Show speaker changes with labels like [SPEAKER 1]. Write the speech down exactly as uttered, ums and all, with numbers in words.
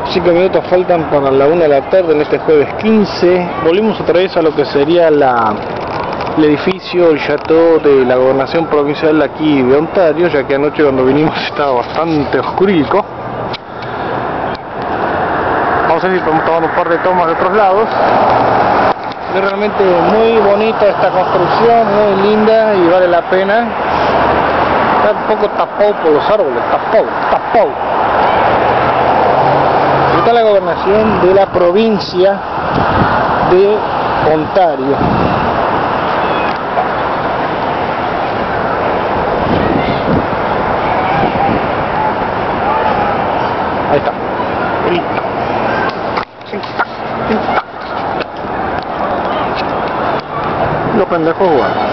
[SPEAKER 1] Cinco minutos faltan para la una de la tarde en este jueves quince. Volvimos otra vez a lo que sería la, el edificio, el chateau de la gobernación provincial aquí de Ontario, ya que anoche cuando vinimos estaba bastante oscurico. Vamos a ver si podemos tomar un par de tomas de otros lados. Es realmente muy bonita esta construcción, muy linda y vale la pena. Está un poco tapado por los árboles, tapado, tapado. Está la gobernación de la provincia de Ontario. Ahí está. Los pendejos jugando.